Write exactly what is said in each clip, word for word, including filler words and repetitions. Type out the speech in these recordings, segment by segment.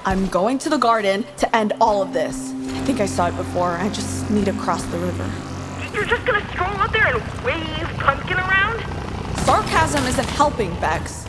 I'm going to the garden to end all of this. I think I saw it before. I just need to cross the river. You're just gonna stroll out there and wave Pumpkin around? Sarcasm isn't helping, Bex.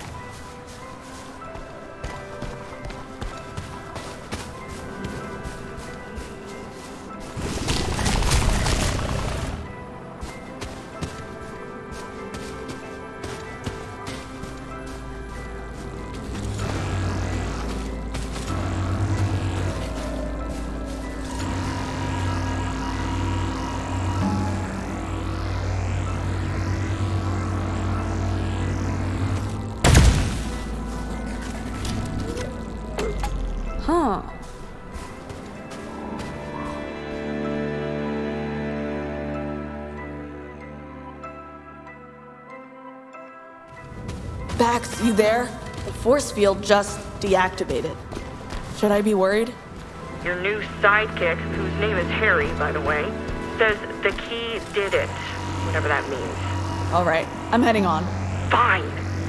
Huh. Bax, you there? The force field just deactivated. Should I be worried? Your new sidekick, whose name is Harry, by the way, says the key did it. Whatever that means. All right, I'm heading on. Fine.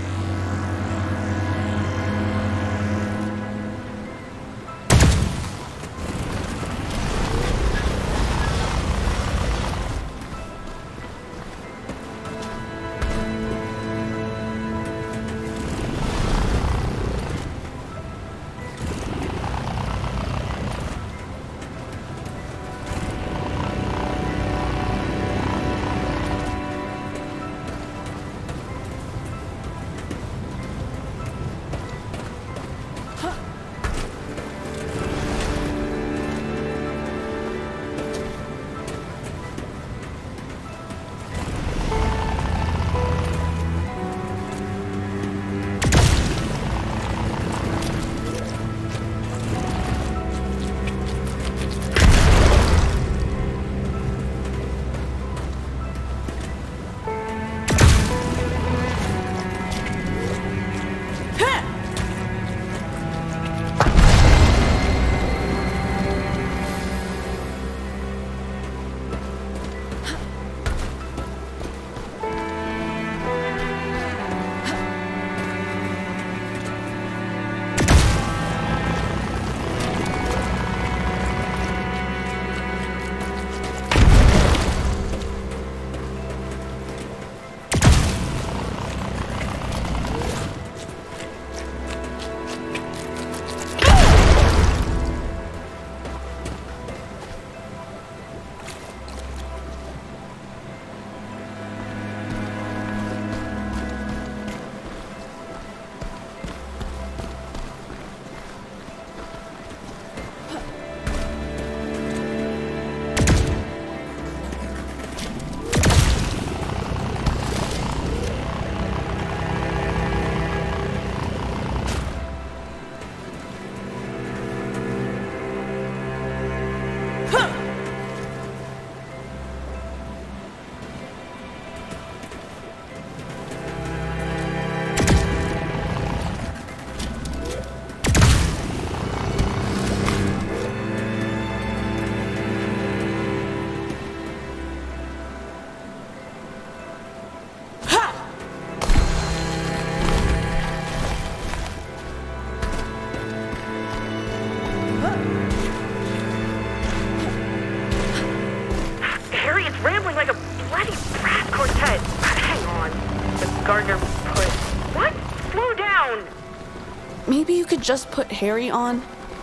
Maybe you could just put Harry on?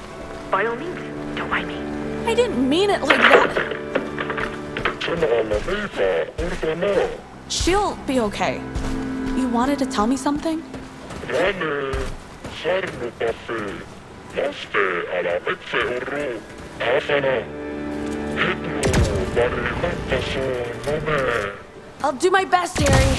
By all means, don't mind me. I didn't mean it like that. She'll be okay. You wanted to tell me something? I'll do my best, Harry.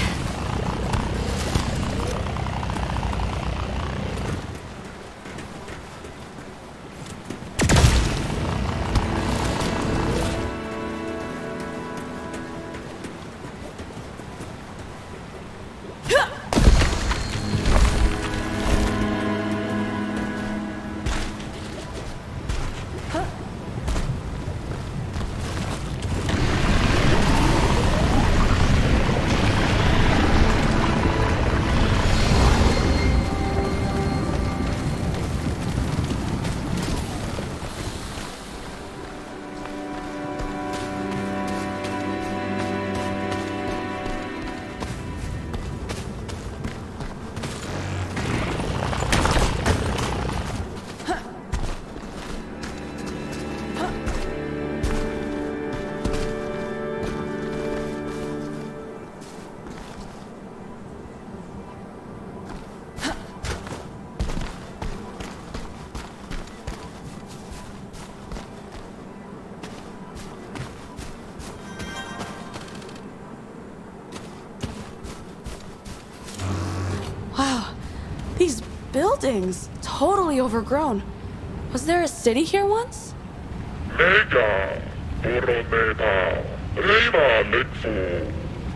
buildings. Totally overgrown. Was there a city here once? Mega, Borometa, Rema Nexo.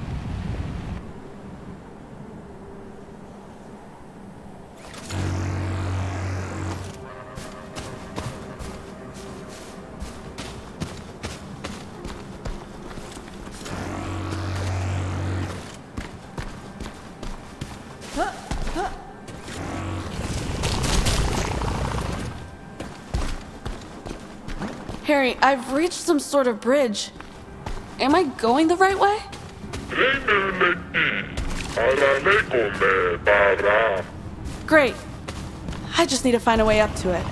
Harry, I've reached some sort of bridge. Am I going the right way? Great. I just need to find a way up to it.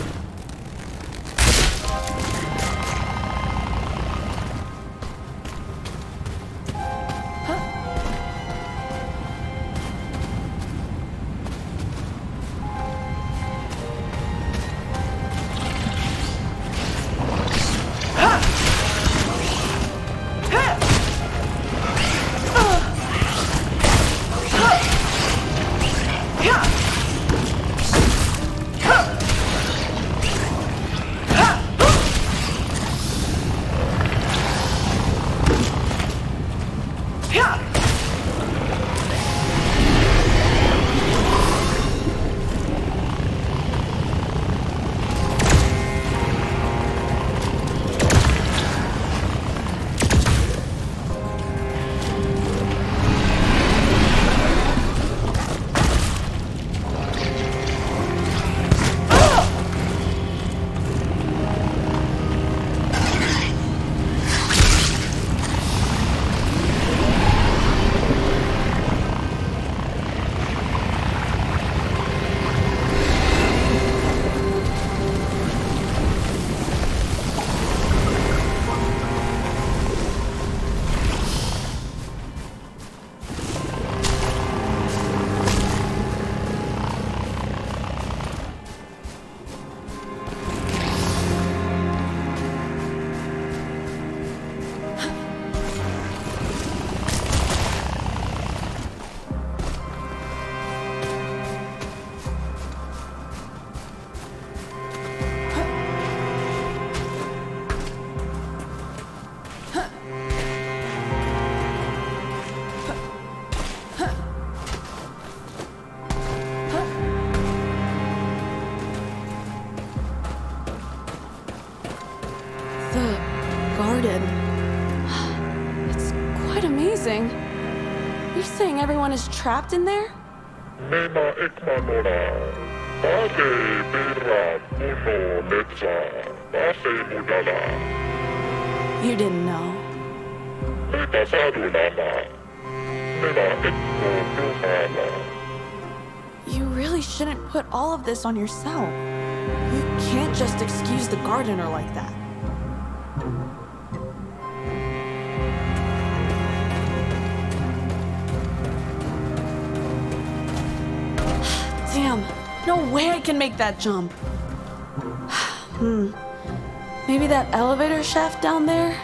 You're saying everyone is trapped in there? You didn't know. You really shouldn't put all of this on yourself. You can't just excuse the gardener like that. Damn, no way I can make that jump. Hmm, maybe that elevator shaft down there?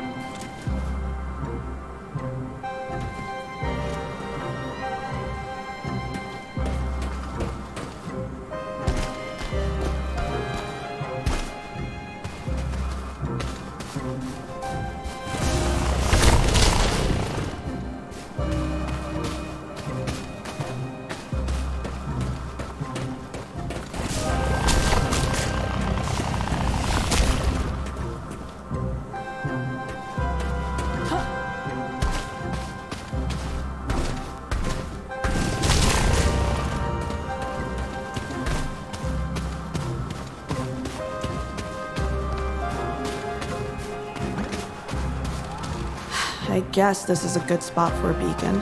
I guess this is a good spot for a beacon.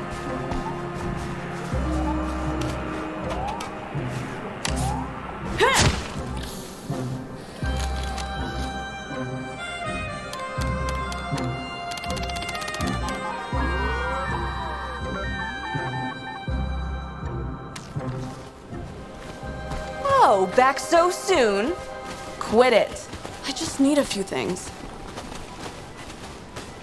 Oh, back so soon? Quit it. I just need a few things.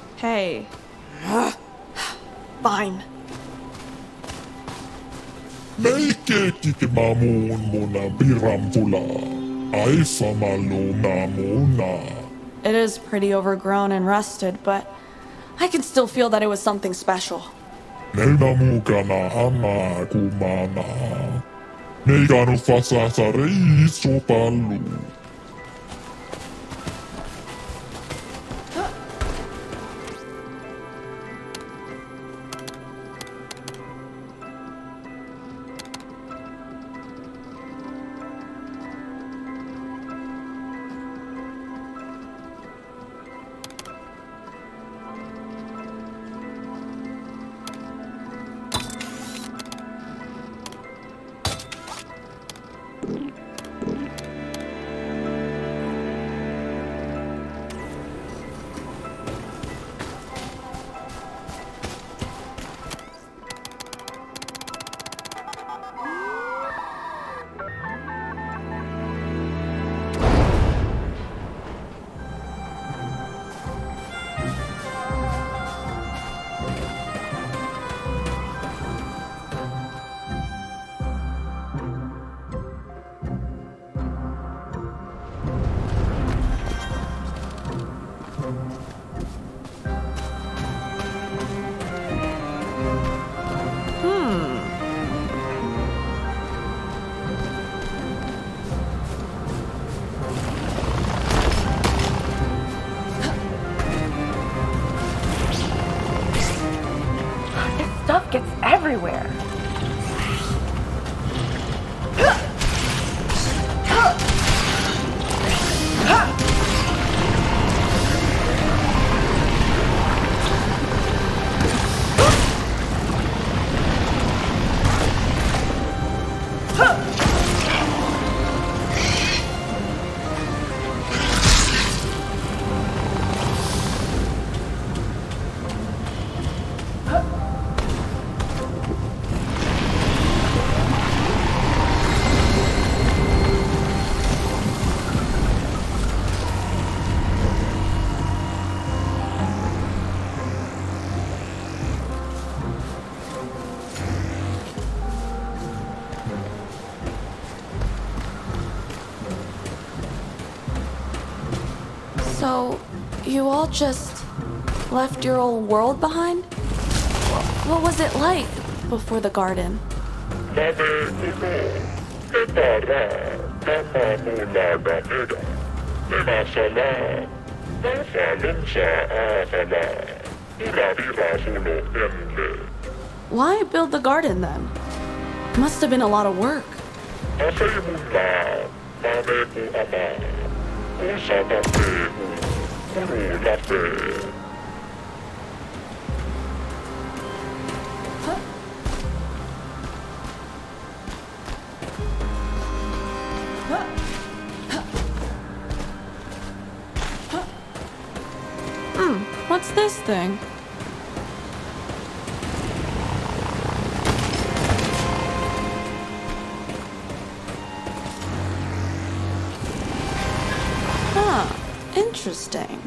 Hey. Fine. Leikkeekki mamuun muna pirampula. Aisa maluna muna. It is pretty overgrown and rusted, but I can still feel that it was something special. Neina mukana anna kumana. Neikanu fasasa reiso pallu. Stuff gets everywhere. So, you all just left your old world behind? What was it like before the garden? Mame kuno. Etara. Mama mula gameda. Nema sala. Nafa lunsa afala. Ura vira fulo enle. Why build the garden then? Must have been a lot of work. Asay mula. Mame ku ama. Usa tape u. Kuru lape. Hmm, what's this thing? Huh, interesting.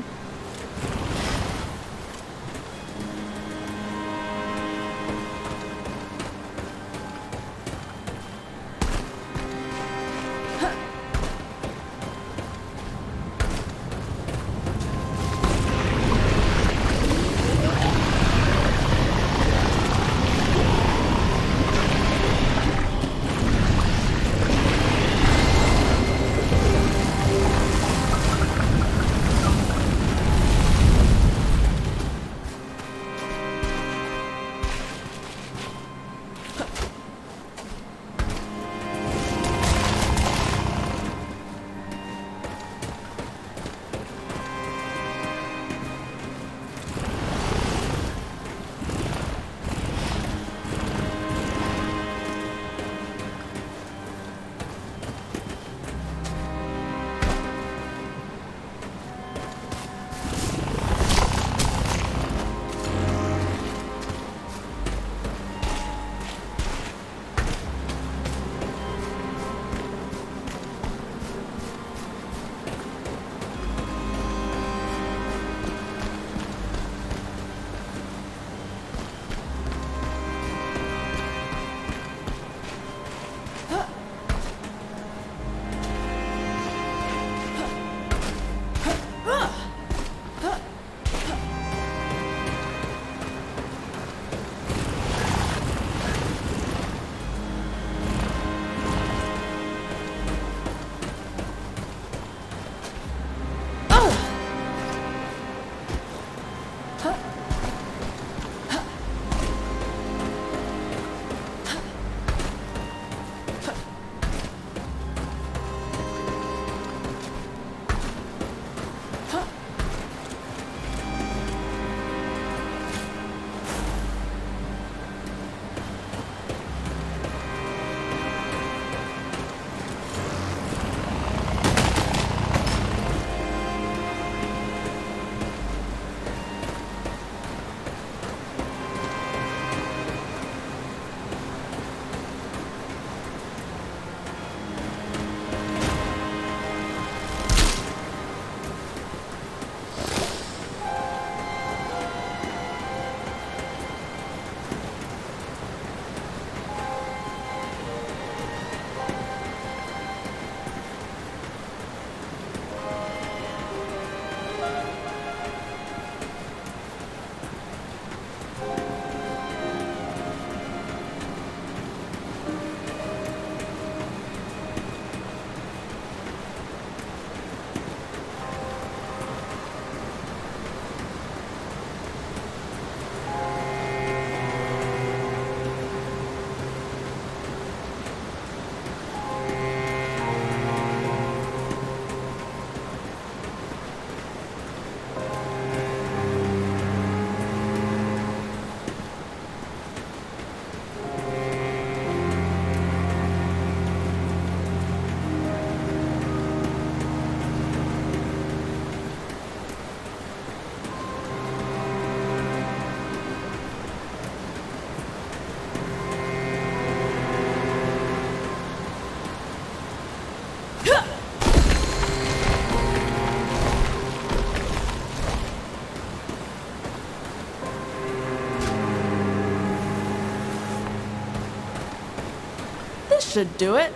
This should do it.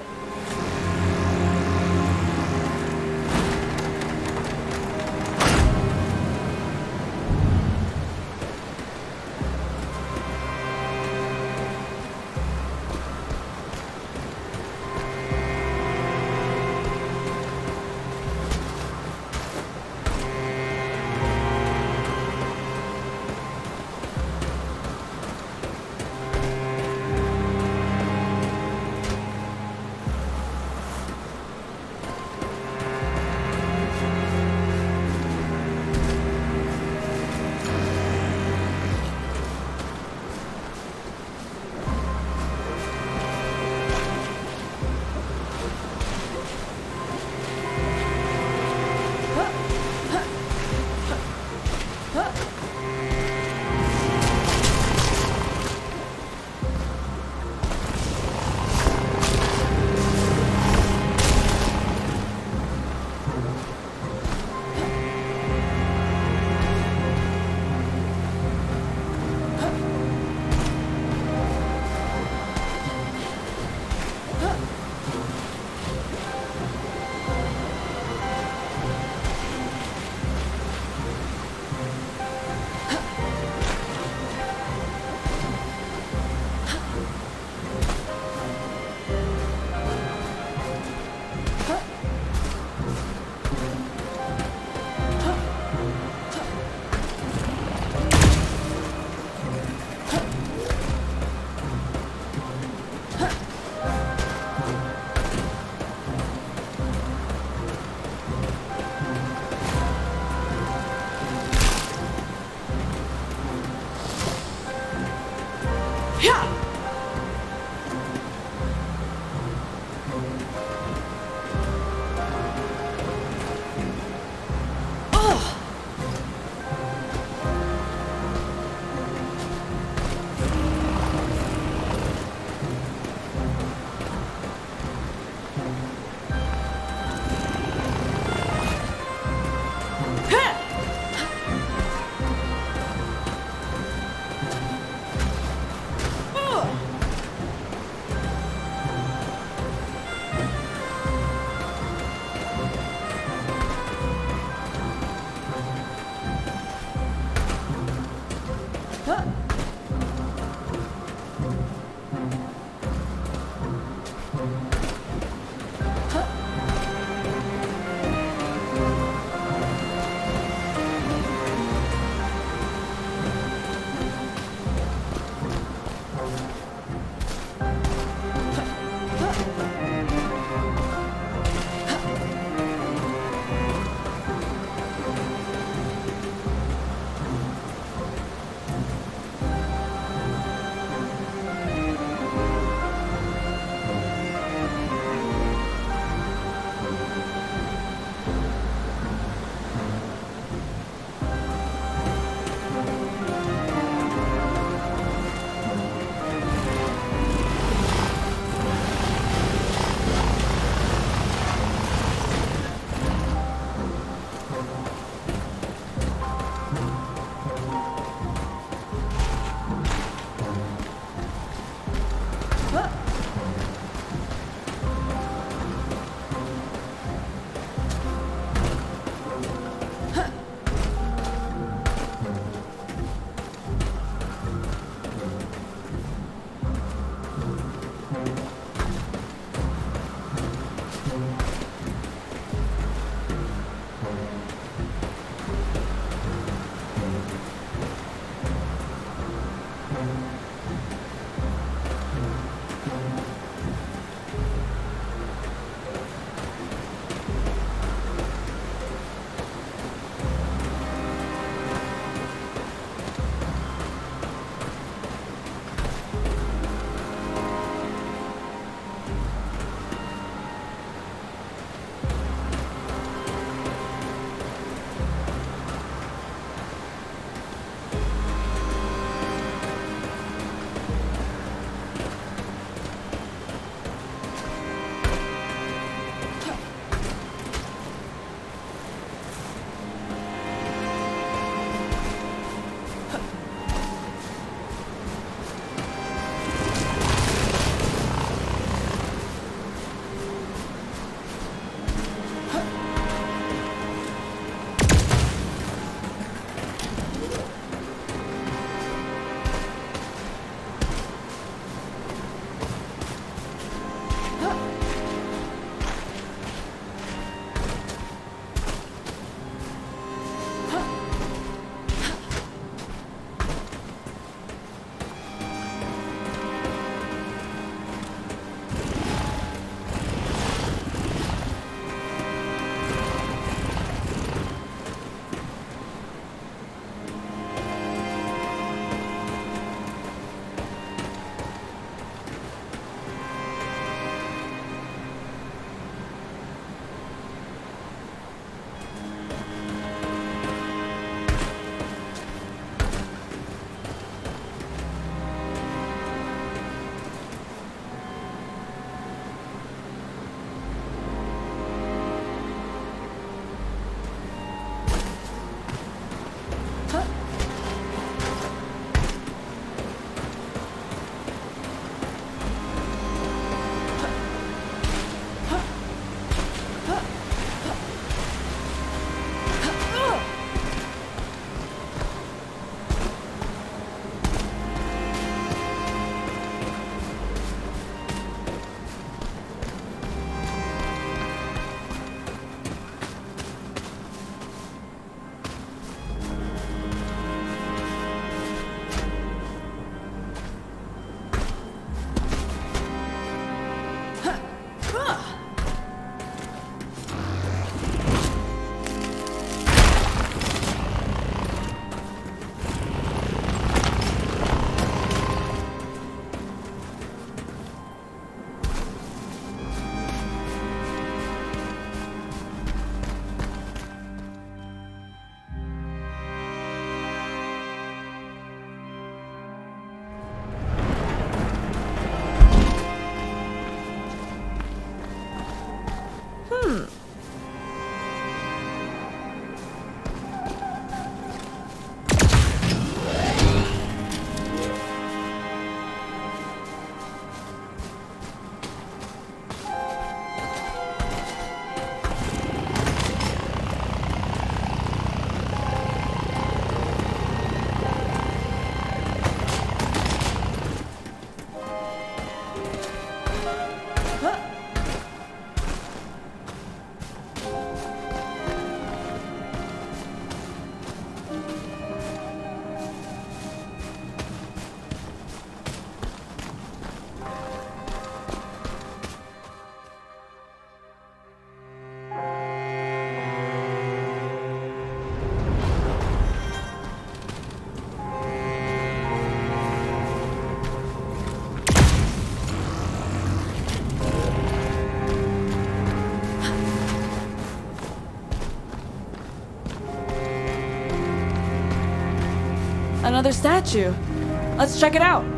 Another statue. Let's check it out.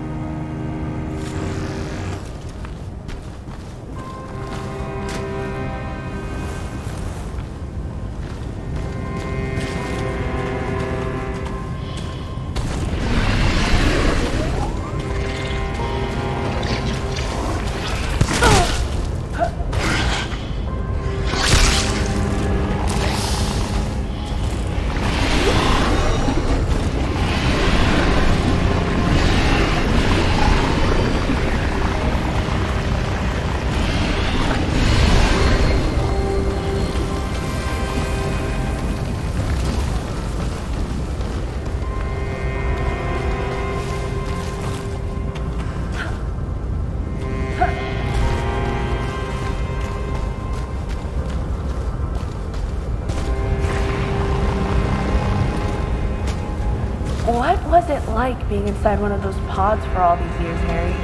What was it like being inside one of those pods for all these years, Harry?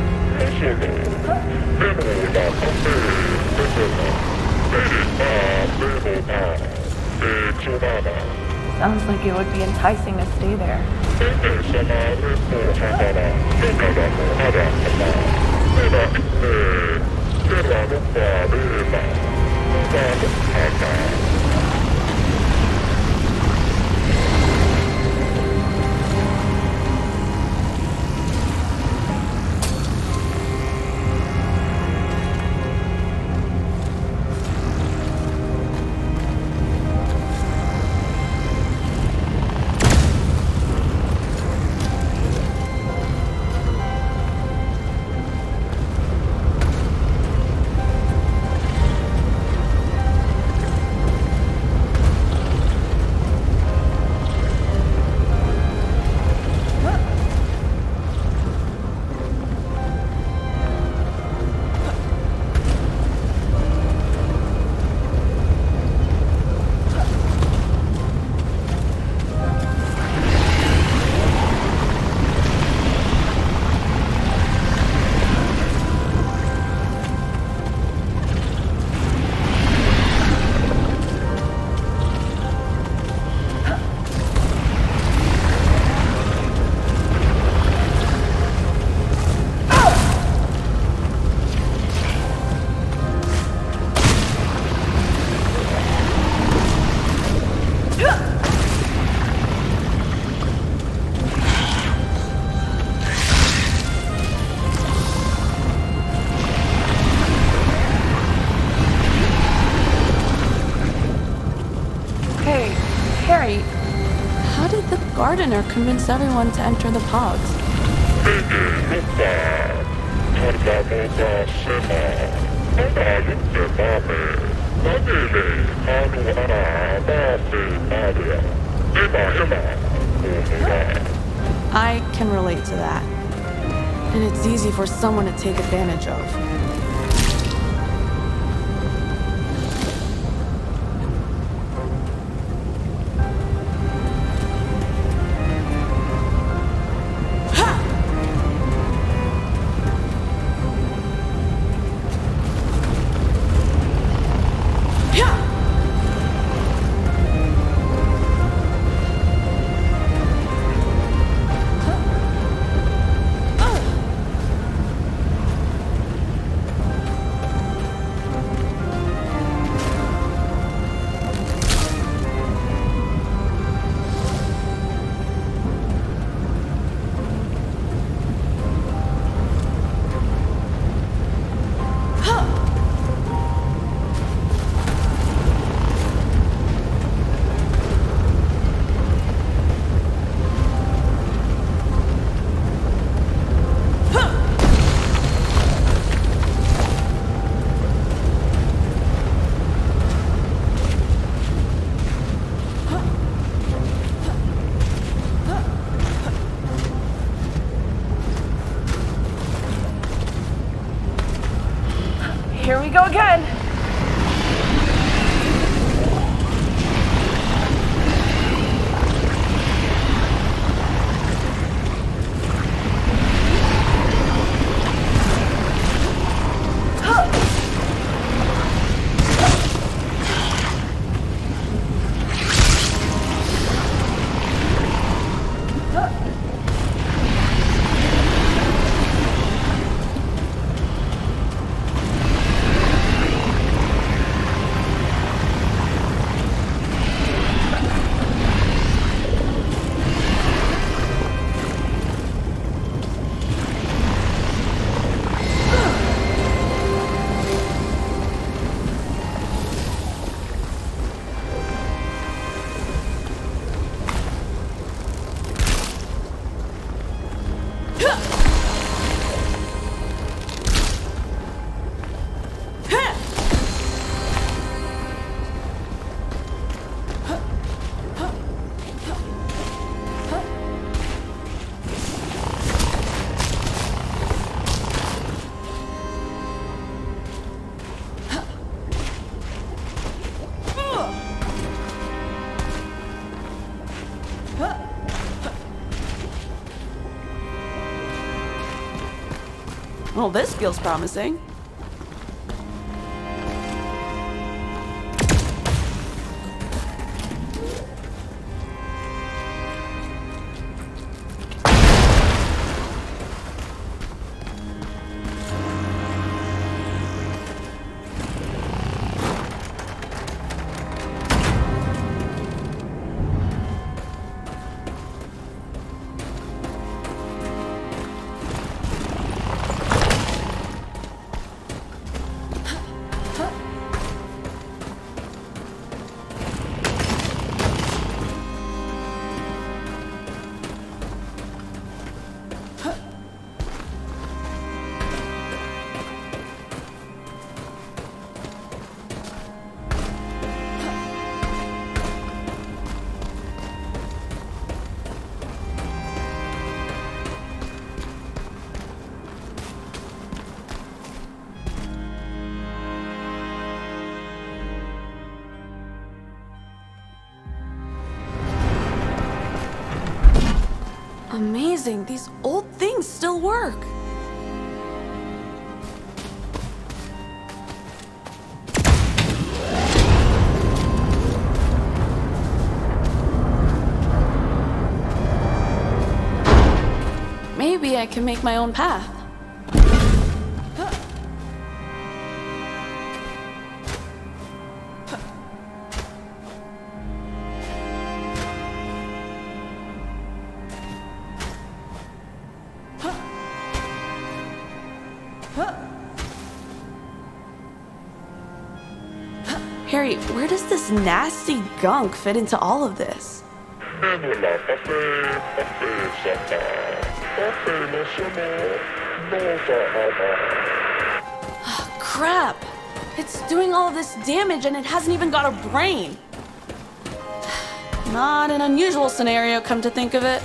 Sounds like it would be enticing to stay there. Gardener convinced everyone to enter the pods. I can relate to that. And it's easy for someone to take advantage of. Well, this feels promising. Amazing, these old things still work. Maybe I can make my own path. Harry, where does this nasty gunk fit into all of this? Menula caffè, caffè sata. Caffè lo sono, nova ama. Crap! It's doing all of this damage and it hasn't even got a brain. Not an unusual scenario, come to think of it.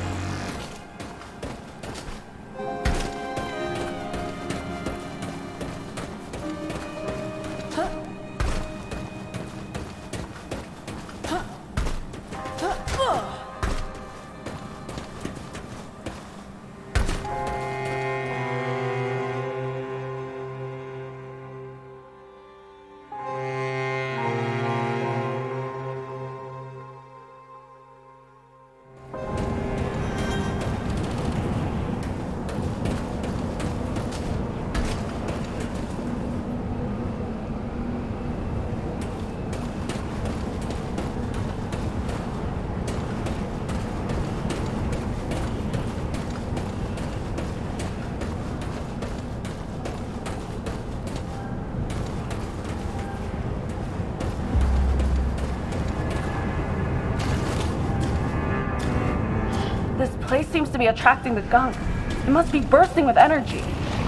This place seems to be attracting the gunk. It must be bursting with energy.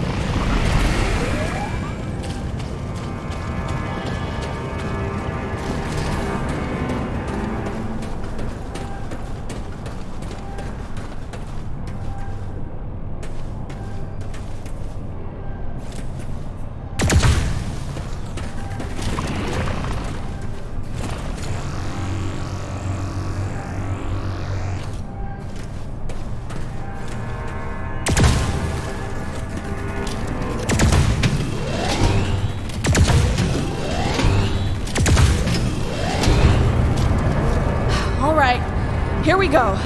Here we go.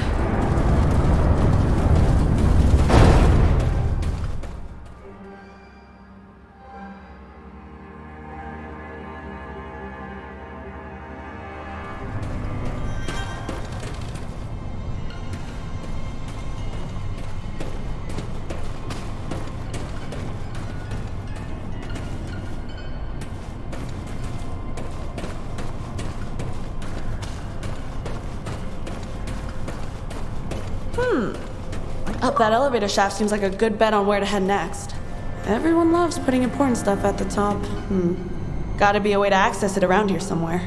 Hmm. Up that elevator shaft seems like a good bet on where to head next. Everyone loves putting important stuff at the top. Hmm. Gotta be a way to access it around here somewhere.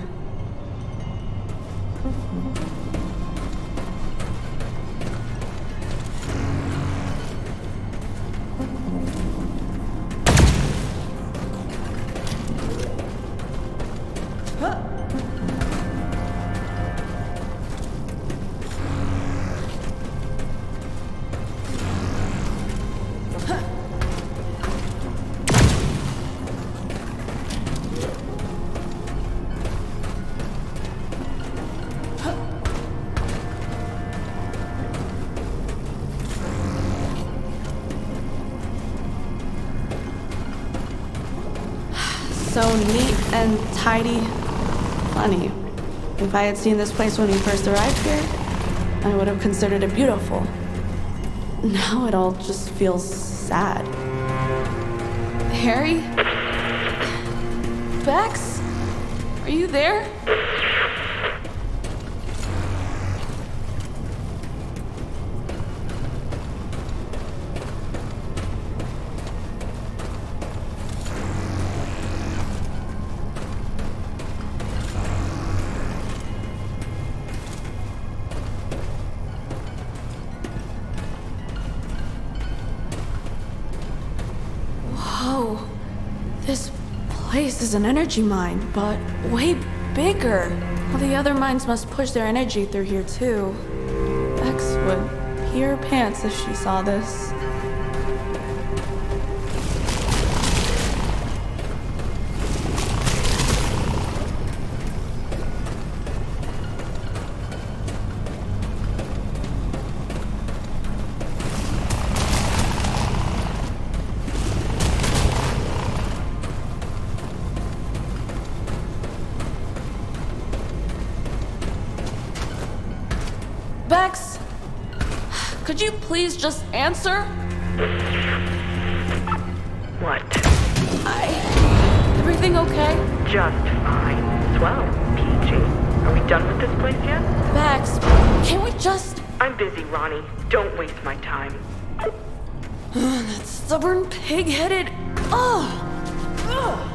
so neat and tidy. Funny. If I had seen this place when we first arrived here, I would have considered it beautiful. Now it all just feels sad. Harry? Bex? Are you there? Whoa. This place is an energy mine, but way bigger. Well, the other mines must push their energy through here too. Bex would pee her pants if she saw this. Bex, could you please just answer? What? I... Everything okay? Just fine. Swell, P G. Are we done with this place yet? Bex, can't we just... I'm busy, Ronnie. Don't waste my time. That stubborn, pig-headed... Ugh! Ugh!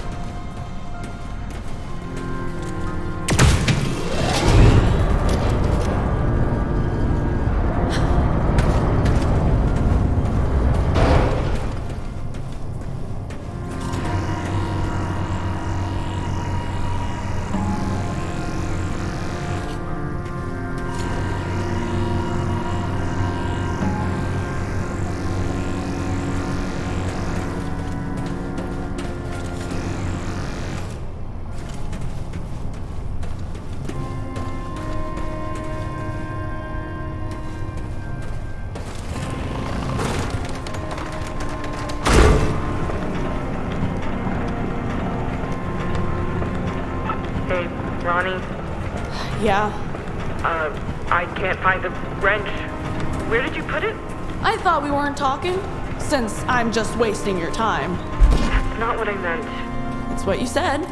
Hey, Ronnie. Yeah? Uh, I can't find the wrench. Where did you put it? I thought we weren't talking, since I'm just wasting your time. That's not what I meant. That's what you said.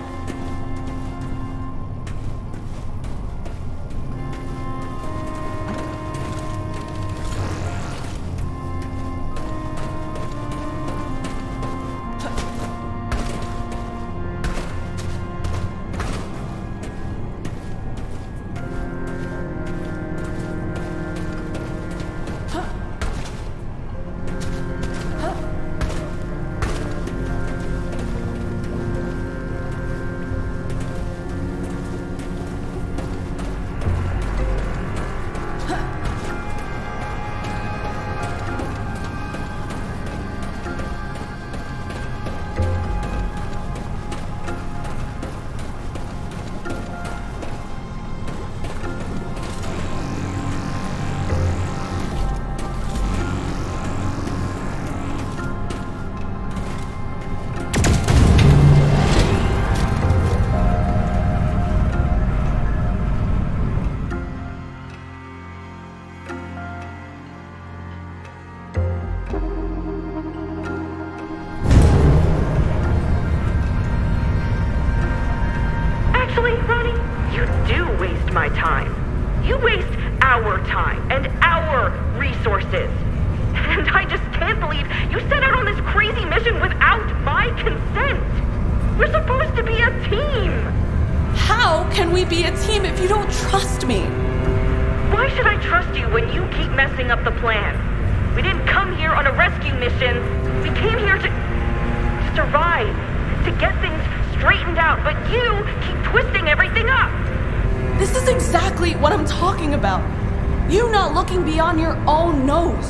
Actually, Ronnie, you do waste my time. You waste our time and our resources. And I just can't believe you set out on this crazy mission without my consent. We're supposed to be a team. How can we be a team if you don't trust me? Why should I trust you when you keep messing up the plan? We didn't come here on a rescue mission. We came here to survive, to get things straightened out, but you keep twisting everything up. This is exactly what I'm talking about. You not looking beyond your own nose.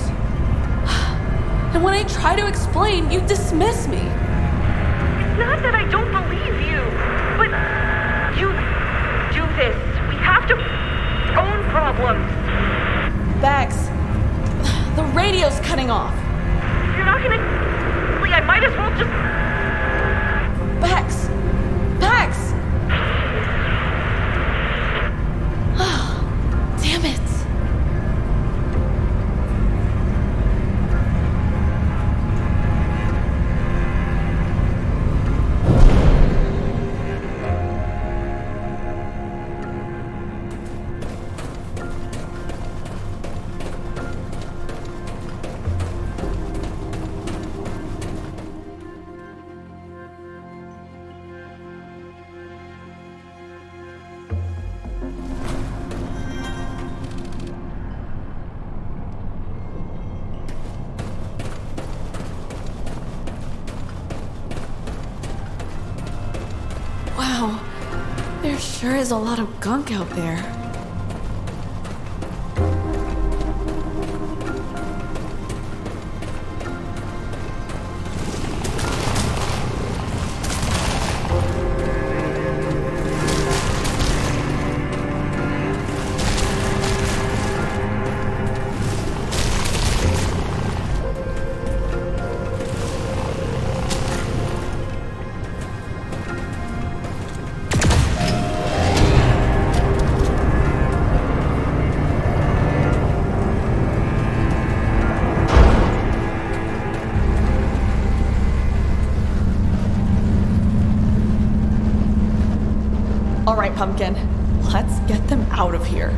And when I try to explain, you dismiss me. It's not that I don't believe you, but you do this. We have to own problems. Bex, the radio's cutting off. If you're not gonna... I might as well just... Bex, Sure is a lot of gunk out there. All right, Pumpkin, let's get them out of here.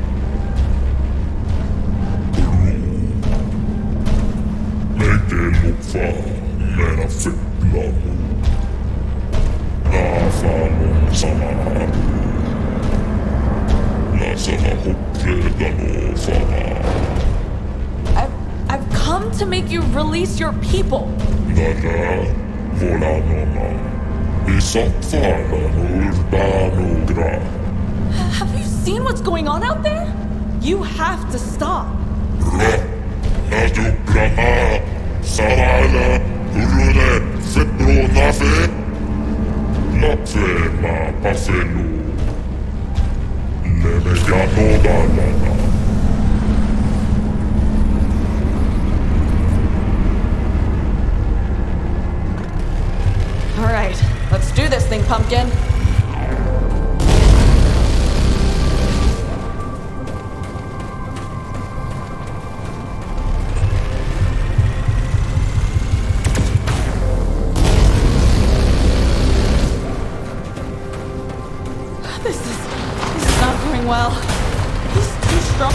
I've, I've come to make you release your people. Have you seen what's going on out there? You have to stop. All right, let's do this thing, Pumpkin. This is, this is not going well. He's too strong.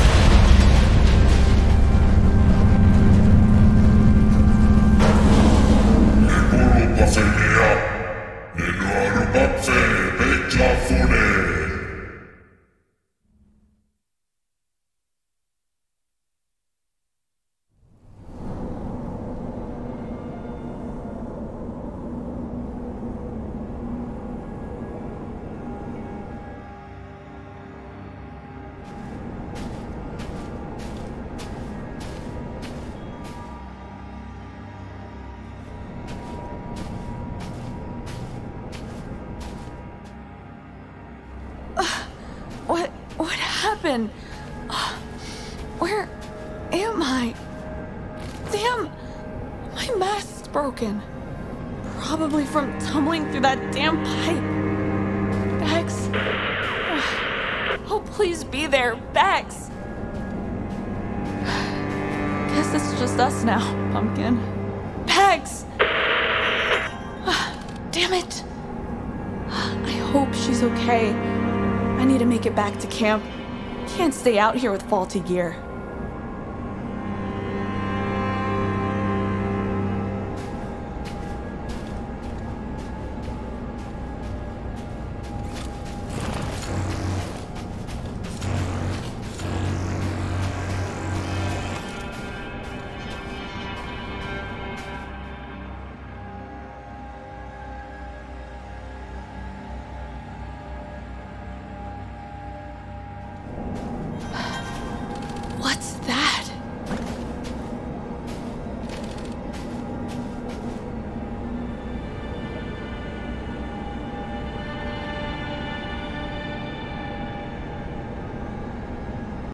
What, what happened? Where am I? Damn, my mask's broken. Probably from tumbling through that damn pipe. Bex? Oh, please be there, Bex! Guess it's just us now, Pumpkin. Bex! Damn it! I hope she's okay. I need to make it back to camp. Can't stay out here with faulty gear.